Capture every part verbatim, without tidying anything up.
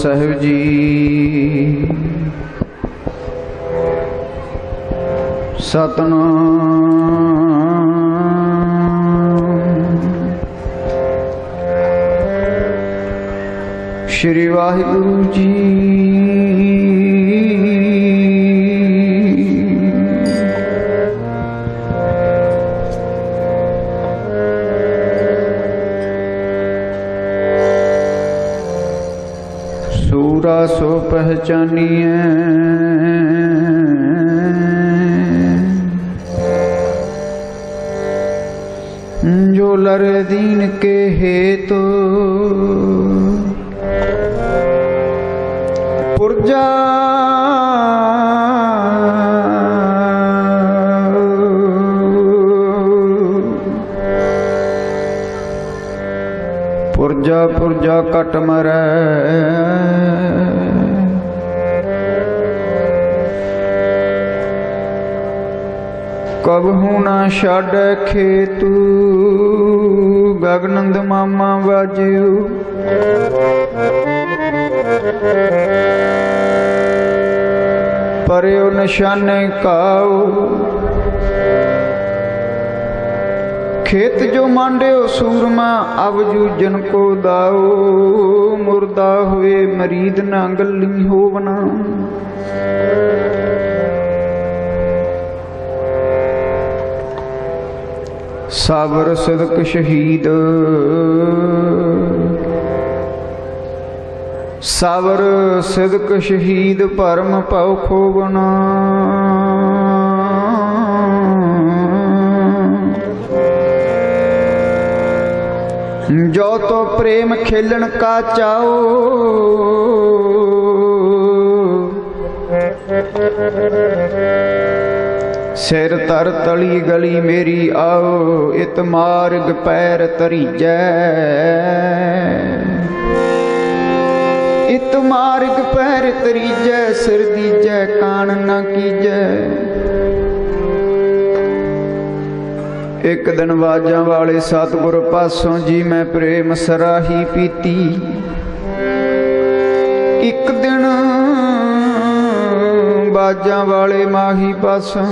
साहिब जी। सतनाम श्री वाहिगुरु जी। सूरा सो पहचानिए जो लर दीन के हेतु पुरजा पुरजा पुरजा कट मरै कबहू ना छाड़ खेतू गगनंद मामा बाजू। परयो निशाने काओ खेत जो मांडे सूरमा अब जूजन को दाओ। मुर्दा हुए मरीद ना गली होवना साबर सदक शहीद साबर सदक शहीद परम पाओ खोवना। जो तो प्रेम खेलन का चाओ सिर तर तली गली मेरी आओ। इत मार्ग पैर तरीजै इत मार्ग पैर तरीजै सिर दीजै कान न कीजै। एक दिन वाजा वाले सतगुर पासों जी मैं प्रेम सराही पीती। एक दिन बाजा वाले माही पासों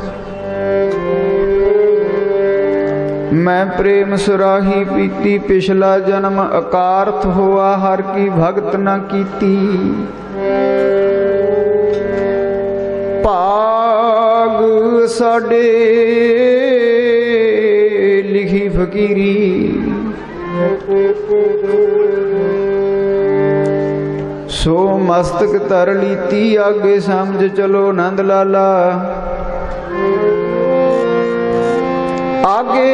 मैं प्रेम सुराही पीती। पिछला जन्म अकारथ हुआ हर की भगत न कीती। भाग साडे लिखी फकीरी सो मस्तक तर लीती। आगे समझ चलो नंद लाला आगे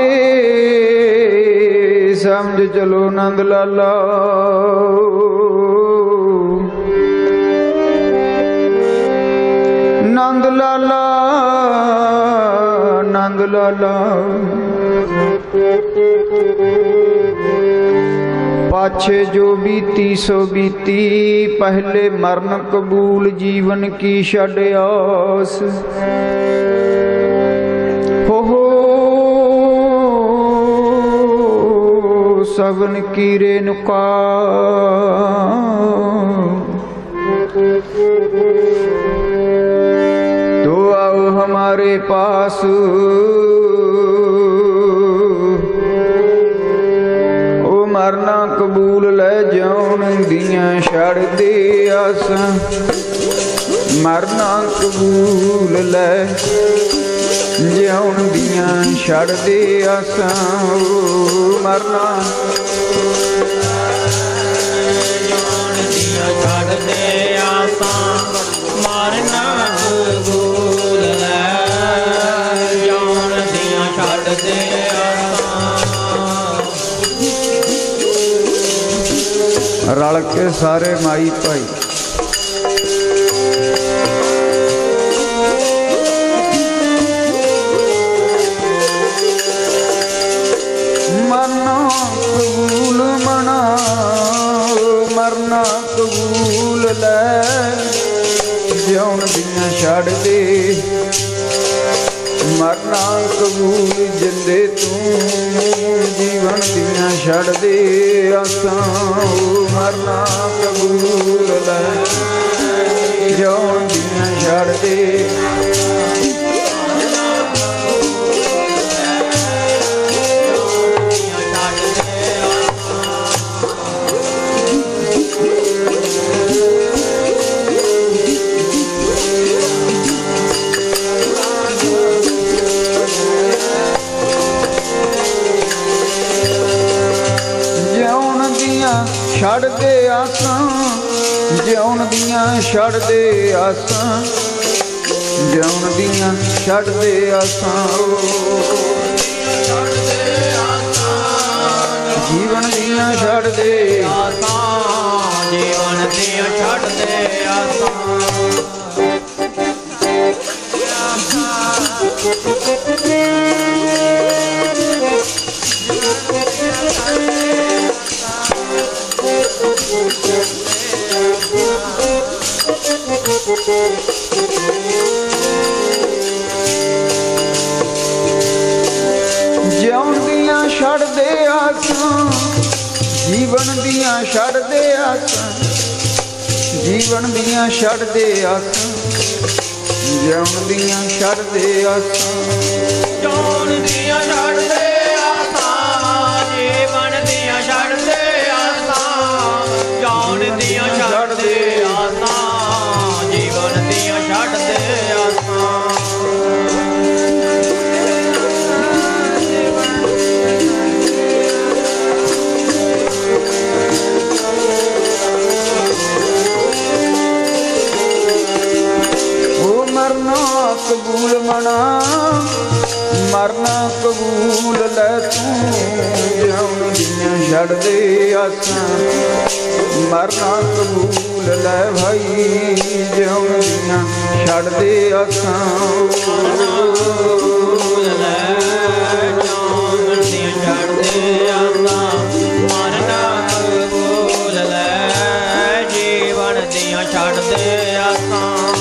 समझ चलो नंद लाला। नंद लाला नंद लाला पाछे जो बीती सो बीती। पहले मरण कबूल जीवन की छड़ आस। हो हो सबन की रेणुका तो आओ हमारे पास। मरना कबूल ले जाउन दियां छड़ दे आसां। मरना कबूल ले जाउन दियां छड़ दे आसां। मरना जाउन दियां छड़ दे आसां। मरना कबूल ले जाउन दियां छड़ दे रल के सारे माई भाई मरना कबूल मना मरना कबूल ले जिउण दियां छड़ दे मरना कबूल जिंदे तू जीवन दियां छड़ दे आसां मरना कबूल लै जौन दियां छड़ दे छड़ दे आसां जिउण दियां छड़ दे आसां जिउण दियां छड़ दे आसां जीवन दियां छड़ दे आसां जीवन दियां छड़ दे आसां जिउण दियां छड़ दे आसां जीवन दियां छड़ दे आसां जीवन दियां छड़ दे आसां जिउण दियां छड़ दे आसां जिउण दियां छड़ दे आसां जीवन दियां छड़ दे आसां जिउण दियां छड़ दे आसां जीवन दियां छड़ दे आसां कबूल मना मरना कबूल लै तू जिउण दियां छड़ दे आसां मरना कबूल लै भाई जिउण दियां छड़ दे आसां कबूल लै जिउण दियां छड़ दे आसां मरना कबूल लै जीवन दियां छड़ दे आसां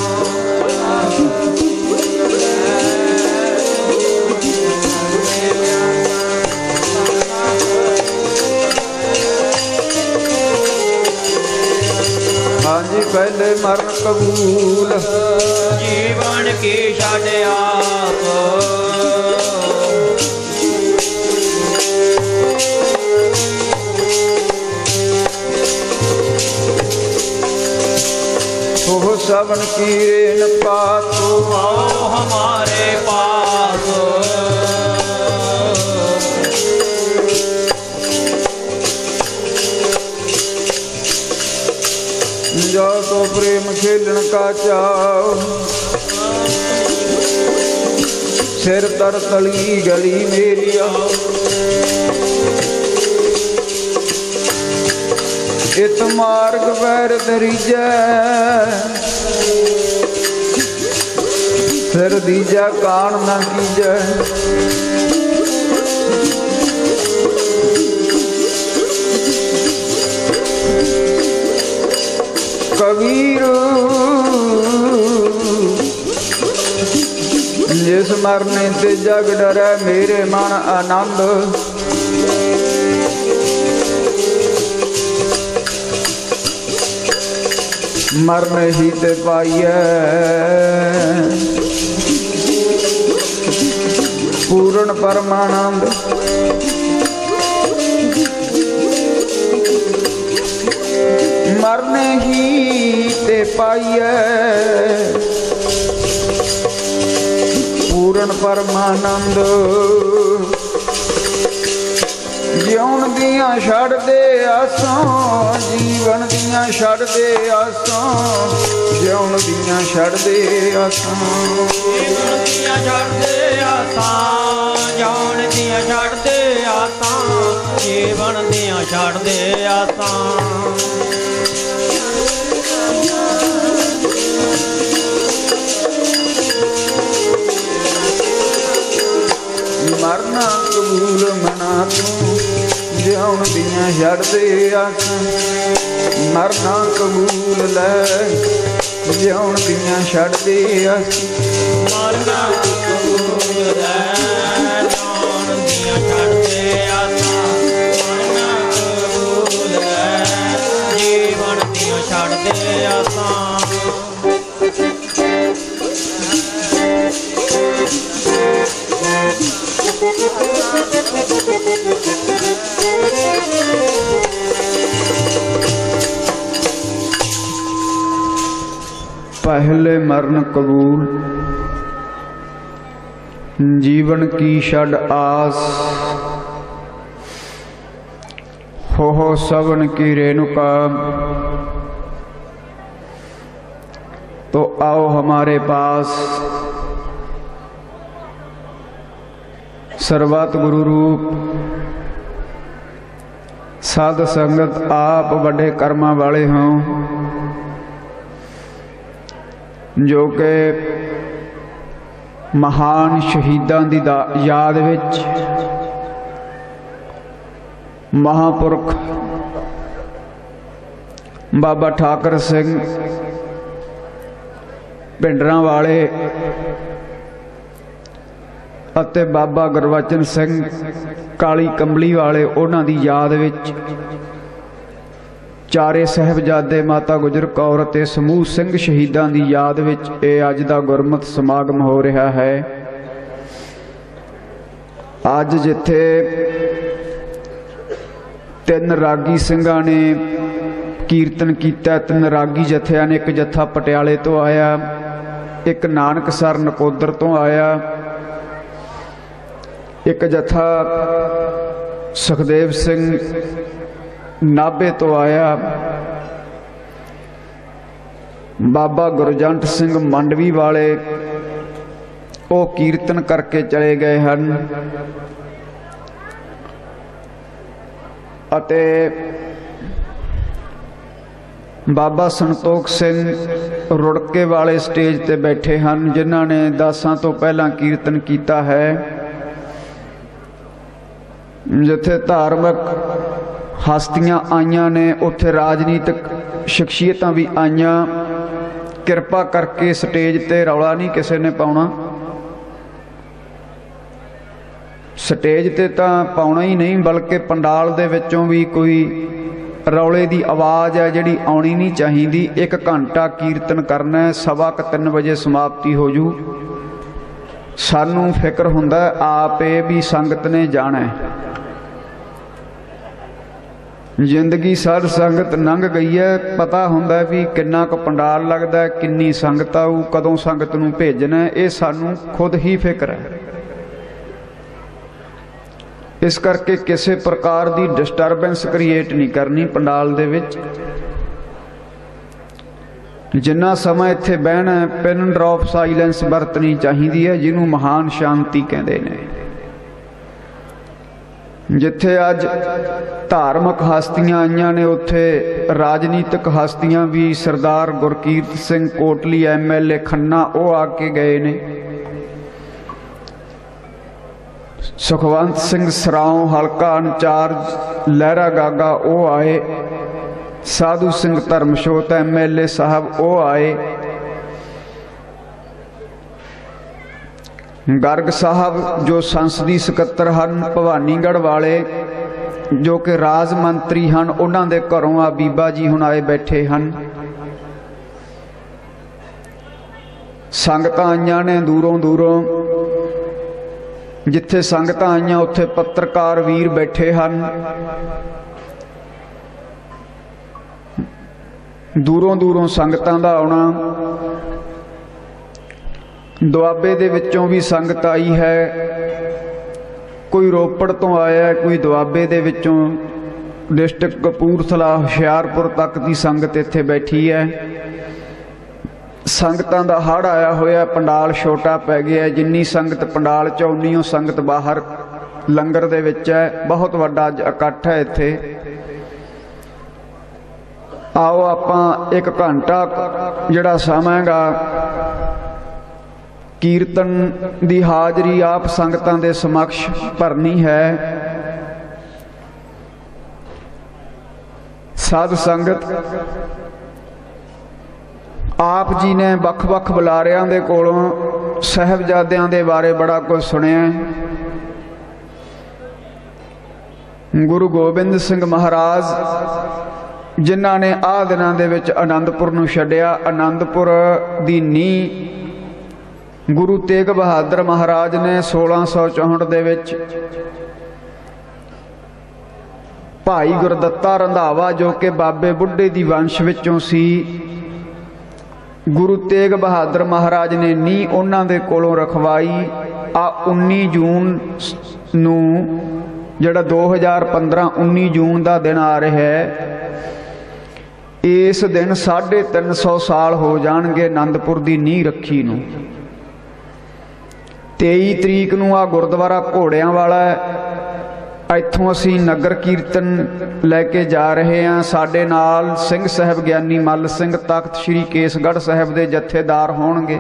जी पहले मरण कबूल जीवन की छड़ आप हो सबन की रेन पातो आओ हमारे पास जाओ तो प्रेम खेलन का चाओ सिर तर तली गली मेरिया इत मार्ग बैर दरीजै सिर दीजा कान न कीजै कबीर जिस मरने ते जग डरै मेरे मन आनंद मरने ही ते पाइयै पूर्ण परमानंद मरने ही ते पाइयै पूर्ण परमानंद जिउण दियां छड़ दे आसां जीवन दियां छड़ दे आसां जिउण दियां छड़ दे आसां जीवन दियां छड़ दे आसां जिउण दियां छड़ दे आसां जीवन दियां छड़ दे आसां मरना कबूल मना तू जिउण दियां छड़ दे आसां मरना कबूल लै ਜਿਉਣ ਦੀਆਂ ਛੱਡਦੇ ਆਸਾਂ ਮਰਨਾ ਕਬੂਲ ਹੈ ਜਿਉਣ ਦੀਆਂ ਛੱਡਦੇ ਆਸਾਂ ਮਰਨਾ ਕਬੂਲ ਹੈ ਜੀਵਨ ਦੀਆਂ ਛੱਡਦੇ ਆਸਾਂ पहले मरण कबूल जीवन की षड आस हो हो सवन की रेणुका तो आओ हमारे पास सर्वत गुरु रूप साध संगत आप बड़े कर्मा वाले हों जो कि महान शहीदां दी याद विच महापुरख बाबा ठाकर सिंह पिंडरां वाले अते बाबा गुरबचन सिंह काली कंबली वाले उन्हां दी याद विच चारे साहिबजादे माता गुजर कौर ते समूह सिंह शहीदां दी याद विच ये अज दा गुरमत समागम हो रहा है। अज जिथे तीन रागी सिंघां ने कीर्तन किया, तीन रागी जथियां ने, एक जत्था पटियाले तो आया, एक नानकसर नकोदर तो आया, एक जत्था सुखदेव सिंह नाभे तो आया, बाबा गुरजंट सिंह मंडवी वाले वो कीर्तन करके चले गए हैं। अते बाबा संतोख सिंह रुड़के वाले स्टेज ते बैठे हैं जिन्हों ने दसां तो पहला कीर्तन किया है। जिथे धार्मिक हस्तियां आईयां ने उत्थे राजनीतिक शख्सियतां भी आईयां। किरपा करके स्टेज ते रौला नहीं किसी ने पाउणा, स्टेज ते तां पाउणा ही नहीं, बल्कि पंडाल दे विचों भी कोई रौले दी आवाज़ है जिहड़ी आउणी नहीं चाहीदी। एक घंटा कीर्तन करना है, सवा क तीन बजे समाप्ति हो जू। सानू फिक्र हुंदा आप ये भी संगत ने जाना है। जिंदगी सारी संगत लंघ गई है, पता हुंदा भी किन्ना क पंडाल लगदा है, किन्नी संगत आऊ, कदों संगत नूं भेजना है, ये सानू खुद ही फिक्र है। इस करके किसी प्रकार की डिस्टरबेंस क्रिएट नहीं करनी पंडाल दे विच। जिन्ना समय इत्थे बहना है पिन ड्रॉप साइलेंस वरतनी चाहिदी है, जिन्हों महान शांति कहते हैं। जिथे अज धार्मिक हस्तियां आईयां ने उत्थे राजनीतिक हस्तियां भी, Sardar Gurkirat Singh Kotli M L A Khanna वो आके गए ने, सुखवंत सिंह सराओं हलका इंचार्ज लहरा गागा वो आए, Sadhu Singh Dharamsot M L A साहब वो आए, गर्ग साहब जो संसदी सकत्तर हैं, भवानीगढ़ वाले जो कि राज मंत्री हैं, उन्होंने दे घरों आ बीबा जी हुण आए बैठे हैं। संगतां आईयां ने दूरों दूरों, जिथे संगतां आईयां उत्थे पत्रकार वीर बैठे हैं। दूरों दूरों संगतां दा आउणा, दुआबे दे विच्चों भी संगत आई है, कोई रोपड़ तो आया, कोई दुआबे दे विच्चों, डिस्ट्रिक्ट कपूरथला हुशियारपुर तक की संगत इत्थे बैठी है। संगतां दा हड़ आया होया, पंडाल छोटा पै गया। जिन्नी संगत पंडाल च उन्नी संगत बाहर लंगर दे विच है। बहुत वड्डा इकट्ठ है इत्थे। आओ आपां एक घंटा जिहड़ा समां गा कीर्तन दी हाजरी आप संगतां दे समक्ष भरनी है। साध संगत आप जी ने ਵੱਖ-ਵੱਖ ਬੁਲਾਰਿਆਂ ਦੇ ਕੋਲੋਂ ਸਾਹਿਬਜ਼ਾਦਿਆਂ ਦੇ ਬਾਰੇ ਬੜਾ ਕੁਝ ਸੁਣਿਆ। ਗੁਰੂ ਗੋਬਿੰਦ ਸਿੰਘ ਮਹਾਰਾਜ ਜਿਨ੍ਹਾਂ ਨੇ ਆਹ ਦਿਨਾਂ ਦੇ ਵਿੱਚ ਆਨੰਦਪੁਰ ਨੂੰ ਛੱਡਿਆ, ਆਨੰਦਪੁਰ ਦੀ ਨੀਂਹ ਗੁਰੂ ਤੇਗ ਬਹਾਦਰ ਮਹਾਰਾਜ ਨੇ सोलह सौ चौंसठ ਦੇ ਵਿੱਚ ਭਾਈ ਗੁਰਦੱਤਾ ਰੰਧਾਵਾ ਜੋ ਕਿ ਬਾਬੇ ਬੁੱਢੇ ਦੀ ਵੰਸ਼ ਵਿੱਚੋਂ ਸੀ, गुरु तेग बहादुर महाराज ने नींह उन्हां दे कोलों रखवाई। आ उन्नीस जून नूं जिहड़ा दो हज़ार पंद्रह उन्नीस जून का दिन आ रहा है। इस दिन साढ़े तीन सौ साल हो जाणगे आनंदपुर की नींह रखी नूं। तेई तरीक नूं आ गुरुद्वारा घोड़ियां वाला इत्थों असी नगर कीर्तन लैके जा रहे हैं। साडे नाल सिंह साहब ज्ञानी मल सिंह तख्त श्री केसगढ़ साहब के जत्थेदार होणगे।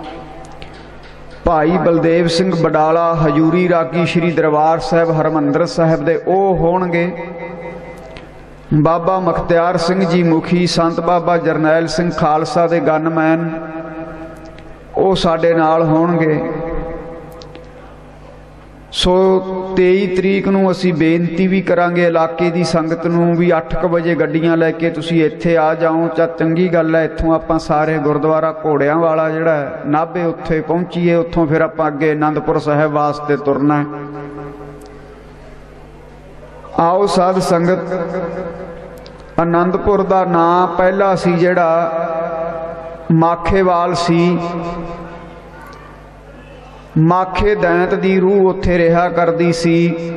भाई बलदेव सिंह बडाला हजूरी रागी श्री दरबार साहब हरमंदर साहब दे ओ होणगे। बाबा मुखत्यार सिंह जी मुखी, संत बाबा जरनैल सिंह खालसा दे गनमैन ओ साडे नाल होणगे। सो तेई तरीक नूं असी बेनती भी करांगे इलाके की संगत नूं भी अठ क बजे गड्डियां लैके तुसीं इत्थे आ जाओ। चा चंगी गल है, इत्थों आपां सारे गुरुद्वारा घोड़ियां वाला जिहड़ा नाभे उत्थे पहुंचीए, उत्थों फिर आपां अगे आनंदपुर साहिब वास्ते तुरना है। आओ साध संगत, आनंदपुर दा नां पहला सी जिहड़ा माखेवाल सी। माखे दैंत दी रूह उत्थे रहा करदी सी।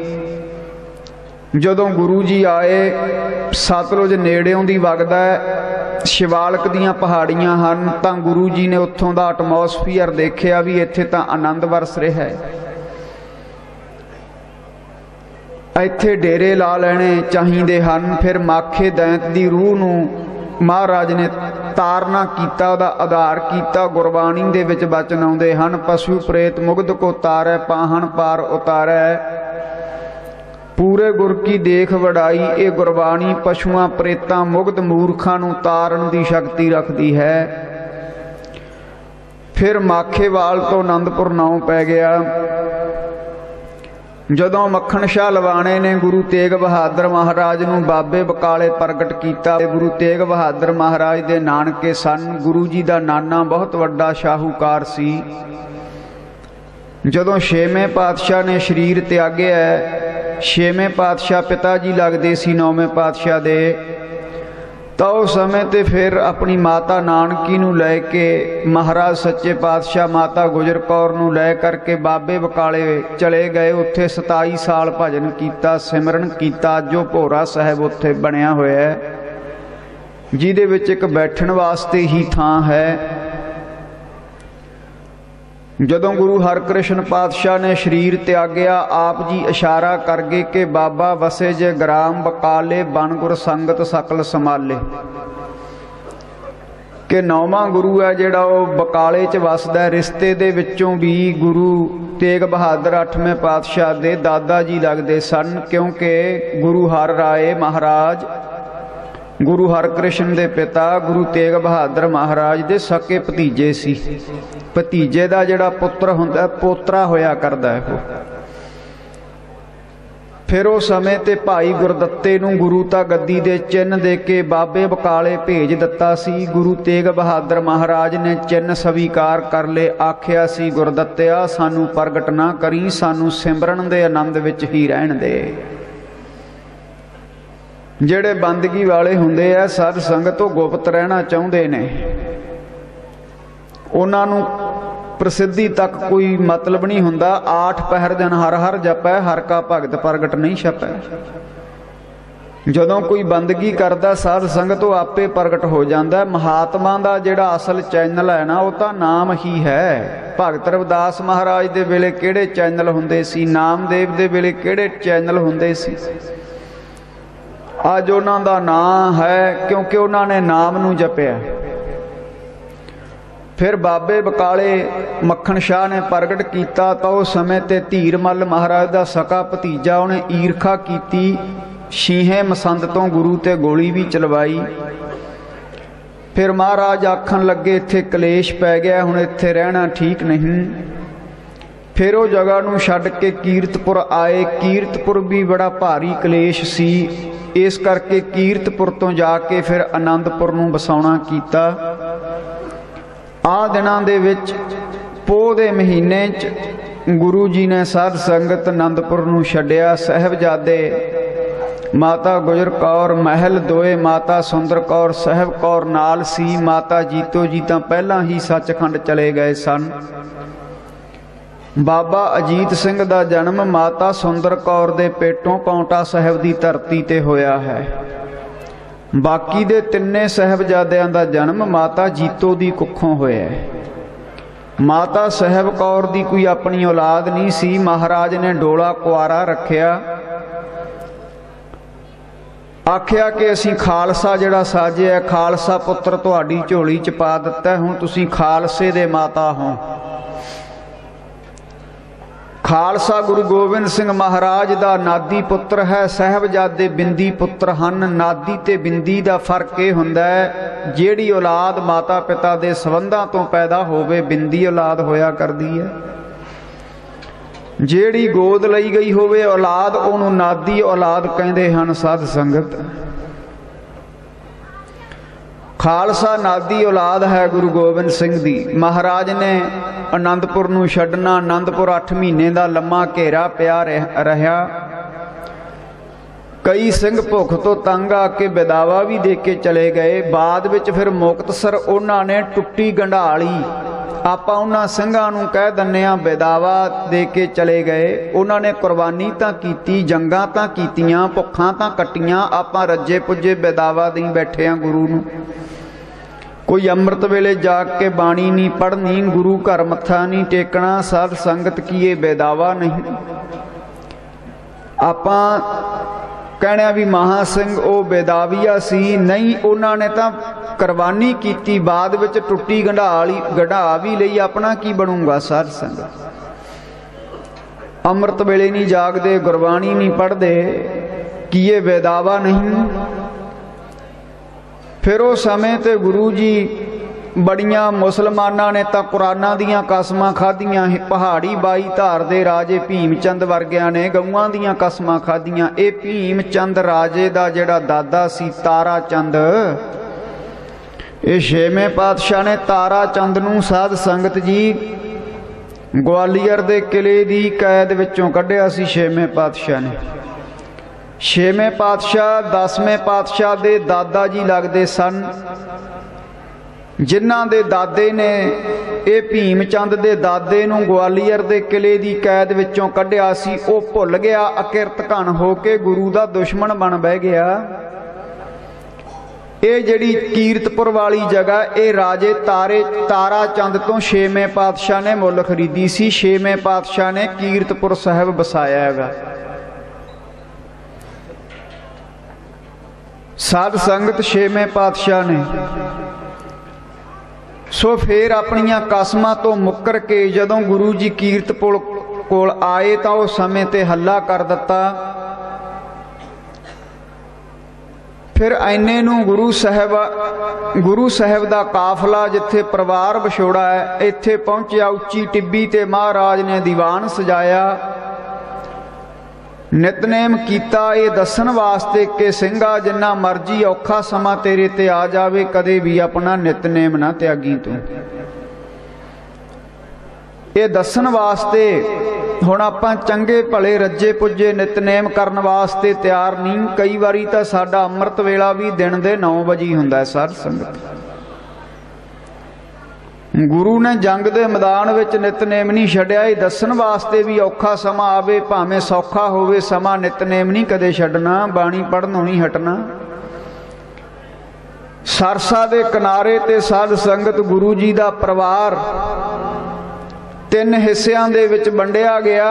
जदों गुरु जी आए, सतलुज नेड़ियों दी वगदा है, शिवालक दीयां पहाड़ियां हन, तां गुरु जी ने उत्थों दा एटमोसफीयर देखिया भी इत्थे तां आनंद वरस रहा है। इत्थे डेरे ला लेने चाहीदे हन। फिर माखे दैंत दी रूह नूं महाराज ने तारना कीता, दा आधार कीता। गुरबाणी दे विच वचन आउंदे हन, पशु प्रेत मुग्ध को तारै, पाहन पार उतारै। पूरे गुर की देख वड़ाई, ये गुरबाणी पशुआं प्रेतां मुग्ध मूर्खां नूं तारन दी शक्ति रखती है। फिर माखेवाल तो आनंदपुर नाम पै गया। जदों मक्खण शाह लवाणे ने गुरु तेग बहादुर महाराज नूं बाबे बकाले प्रगट किया। गुरु तेग बहादुर महाराज दे नानके सन। गुरु जी दा नाना बहुत वड्डा शाहूकार सी। जदों छेवें पातशाह ने शरीर त्यागया, छेवें पातशाह पिता जी लगदे सी नौवें पातशाह दे, तो उस समय ते फिर अपनी माता नानकी नूं लैके महाराज सच्चे पातशाह माता गुजर कौर नूं लै करके बाबे बकाले चले गए। उत्थे सताई साल भजन किया, सिमरन किया। जो भोरा साहब उत्थे बनिया होया है, जिहदे विच एक बैठण वास्ते ही थां है। जदों गुरु हरकृष्ण पातशाह ने शरीर त्यागया, आप जी इशारा कर गए कि बाबा वसे जे ग्राम बकाले, बन गुर संगत सकल संभाले। कि नौवां गुरु है जिहड़ा वो बकाले च वसदा। रिश्ते दे विचों भी गुरु तेग बहादुर अठवें पातशाह दे दादा जी लगदे सन, क्योंकि गुरु हर राय महाराज गुरु हरकृष्ण दे पिता गुरु तेग बहादुर महाराज दे सके भतीजे सी। भतीजे दा जिहड़ा पुत्र हुंदा पोतरा होया करदा है। फिर उस समय ते भाई गुरदत्ते नूं गुरु ता गद्दी दे चिन्ह दे के बाबे बकाले भेज दिता सी। गुरु तेग बहादुर महाराज ने चिन्ह स्वीकार कर ले। आखिया सी, गुरदत्तिया सानू प्रगट ना करी, सानू सिमरन दे आनंद विच ही रहण दे। ਜਿਹੜੇ ਬੰਦਗੀ वाले ਹੁੰਦੇ ਆ साध संगत तो गुप्त रहना चाहुंदे ने, उन्हां नूं प्रसिद्धि तक कोई मतलब नहीं हुंदा। आठ पहर दिन हर हर जपै, हर का भगत प्रगट नहीं छपै। जदों कोई बंदगी करदा साध संगत तो आपे प्रगट हो जाता। महात्मा का जिहड़ा असल चैनल है ना, वो तो नाम ही है। भगत रविदास महाराज दे वेले किहड़े चैनल हुंदे सी, नामदेव दे वेले किहड़े चैनल हुंदे सी। अज उन्हां दा नाम है क्योंकि उन्होंने नाम नूं जपिया। फिर बाबे बकाले मक्खण शाह ने प्रगट किया, तो उस समय ते धीरमल महाराज का सका भतीजा उन्हें ईरखा की। छीहें मसंद तो गुरु ते गोली भी चलवाई। फिर महाराज आखन लगे इत्थे कलेश पै गया, हुण इत्थे रहना ठीक नहीं। फिर वो जगह नूं छड्ड के कीरतपुर आए। कीरतपुर भी बड़ा भारी कलेश सी, इस करके कीरतपुर तो जाके फिर आनंदपुर नूं बसाउणा कीता। आ दिनां दे विच पोह दे महीने च गुरु जी ने साध संगत आनंदपुर नूं छड्डिया। साहिबजादे माता गुजर कौर महल दोए, माता सुंदर कौर साहिब कौर नाल सी। माता जीतो जी तां पहलां ही सचखंड चले गए सन। बाबा अजीत सिंह दा जन्म माता सुंदर कौर दे पेटों पाउंटा साहिब दी धरती ते होया है। बाकी दे तिन्ने साहिबजादियां दा जन्म माता जीतो दी कुखों होया है। माता साहिब कौर दी कोई अपनी औलाद नहीं सी। महाराज ने डोला कुआरा रखिया, आखिया कि असीं खालसा जिहड़ा साजिया खालसा पुत्र तुहाडी झोली च पा दिता, हुण तुसीं खालसे दे माता हो। खालसा गुरु गोबिंद सिंह महाराज दा नादी पुत्र है। साहिबजादे बिंदी पुत्र हन। नादी ते बिंदी दा फर्क ये हुंदा है, जिहड़ी औलाद माता पिता दे संबंधां तो पैदा होवे बिंदी औलाद होया करदी है। जिहड़ी गोद लई गई होवे औलाद उहनूं नादी औलाद कहंदे हन। साध संगत खालसा नादी औलाद है गुरु गोबिंद सिंह दी। महाराज ने आनंदपुर नूं छड्डना। आनंदपुर अठ महीने का लम्मा घेरा पिया रहा। कई सिंह भुख तो तंग आके बेदावा भी दे के चले गए। बाद विच फिर मुक्तसर उन्होंने टुट्टी गंढाली, आपां उन्हां ਸਿੰਘਾਂ ਨੂੰ कह दिंदे आ बेदावा दे के चले गए। उन्होंने कुरबानी तां कीती, जंगां तां कीतियां, भुखां तां कट्टियां, आपां रज्जे पुज्जे बेदावा दी बैठे आ गुरु नूं। कोई अमृत वेले जाग के बाणी नहीं पढ़नी, गुरु घर मत्था नहीं टेकना। साध संगत की ये बेदावा नहीं। आपां कहने भी महा सिंह वो बेदाविया सी नहीं, उन्होंने तो कुरबानी की। बाद विच टुट्टी गंढाली गंढा भी लई, अपना की बनूंगा। साध संगत अमृत वेले नहीं जागते, गुरबाणी नहीं पढ़ते, की ये बेदावा नहीं। फिर उस समय ते गुरु जी बड़ियां मुसलमाना ने तो कुराना दियां कसमां खादियां। पहाड़ी बाई धार दे राजे भीम चंद वर्गिया ने गऊआं दियां कसमां खादियां। ये भीम चंद राजे दा जिहड़ा दादा सी तारा चंद, ये छेवें पातशाह ने तारा चंद नूं साध संगत जी ग्वालियर दे किले दी कैद विचों कढ़िया सी। छेवें पातशाह ने छेवें पातशाह दसवें पातशाह दे दादा जी लगदे सन, जिन्हां दे दादे ने ये भीम चंद दे दादे नूं ग्वालियर दे किले दी कैद विचों कढ़िया सी। वो भुल गया, अकिरत घन हो के गुरु दा दुश्मन बन बह गया। ये जिहड़ी कीरतपुर वाली जगह ये राजे तारे तारा चंद तो छेवें पातशाह ने मुल खरीदी सी। छेवें पातशाह ने कीरतपुर साहिब बसाया हैगा। साध संगत छेवें पातशाह ने सो फिर अपनिया कसमां तो मुकर के जदों गुरु जी कीरतपुर कोल आए तो उस समय ते हल्ला कर दिता। फिर ऐने नूं गुरु साहब गुरु साहब दा काफला जिथे परिवार विछोड़ा है इत्थे पहुंचा। उच्ची टिब्बी ते महाराज ने दीवान सजाया, नितनेम कीता ये दसन वास्ते कि सिंघा जिन्ना मर्जी औखा समा तेरे ते आ जावे, कदे भी अपना नितनेम ना त्यागी तू। ये दसन वास्ते हुण आपां चंगे भले रज्जे पुज्जे नितनेम करन वास्ते तैयार नहीं। कई वारी तां साडा अमृत वेला भी दिन दे नौ वजे हुंदा है। साध संगत गुरु ने जंग दे मैदान विच नितनेम नहीं छड्डिया। ये दसन वास्ते भी औखा समा आवे, भावें सौखा होवे समा, नितनेम नहीं कदे छड्डना, बाणी पढ़नों नहीं हटना। सरसा दे किनारे ते साध संगत गुरु जी दा परिवार तीन हिस्सियां दे विच वंडिया गया।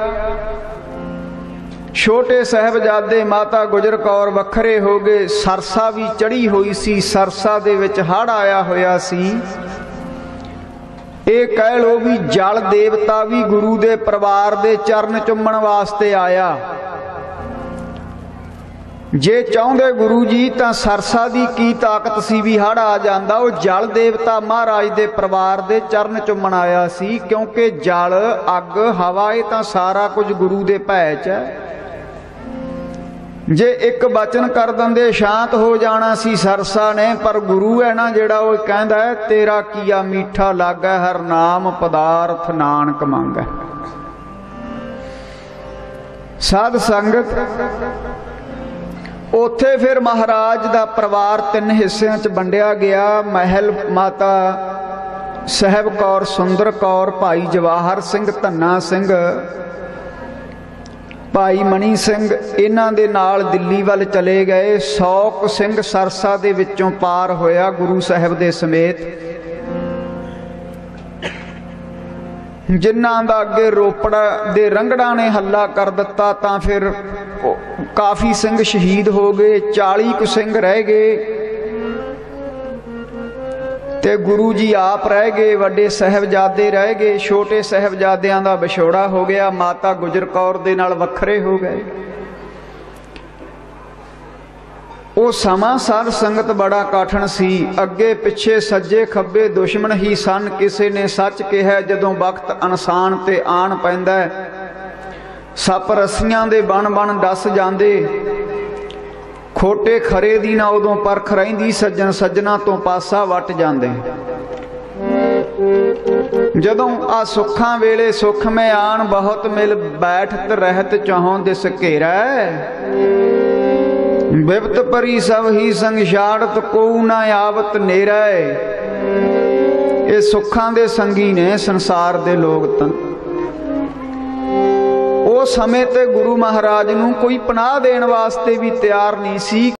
छोटे साहिबजादे माता गुजर कौर वखरे हो गए। सरसा भी चढ़ी हुई सी, सरसा दे विच हड़ आया होया सी। ये कह लो भी जल देवता भी गुरु दे परिवार दे चरण चुम्मण वास्ते आया। जे चाहुंदे गुरु जी तां सरसा दी की ताकत सी भी हड़ आ जांदा। वो जल देवता महाराज दे परिवार दे चरण चुम्मण आया सी, क्योंकि जल अग हवा ये तां सारा कुछ गुरु दे भै च है। जे एक बचन कर दिंदे शांत हो जाना सी सरसा ने, पर गुरु है ना जिहड़ा वो कहंदा है तेरा किया मीठा लागै हर नाम पदार्थ नानक मंगै। साध संगत उत्थे फिर महाराज दा परिवार तीन हिस्सियां च वंडिया गया। महल माता साहब कौर, सुंदर कौर, भाई जवाहर सिंह, धन्ना सिंह, भाई मनी सिंह, इन्हां दे नाल दिल्ली वल चले गए। सौक सिंह सरसा दे विचों पार होया गुरु साहब दे समेत। जिन्हां दा अगे रोपड़ दे रंगड़ा ने हल्ला कर दिता तां फिर काफ़ी सिंह शहीद हो गए, चाली कु सिंह रह गए ते गुरु जी आप रह गए। वड्डे साहबजादे रह गए, छोटे साहबजादियां दा विछोड़ा हो गया, माता गुजर कौर दे नाल वखरे हो गए। वो समा साध संगत बड़ा काठन सी। अगे पिछे सज्जे खब्बे दुश्मन ही सन। किसी ने सच कहा जदों वक्त अनसान ते आन पैंदा, सप रस्सियां दे बन बन डस जांदे। खोटे खरे दी ना उदों परख रहिंदी, सज्जन सज्जना तो पासा वट जांदे। जदों आ सुखां वेले सुख में आन, बहुत मिल बैठत रहत चाहों दिस घेरा। बिपत परी सब ही संग छाड़त, को ना आवत नेरा। ये सुखां दे संगी ने संसार दे लोग तन। उस समय ते गुरु महाराज नूं कोई पनाह देण वास्ते भी तैयार नहीं सी।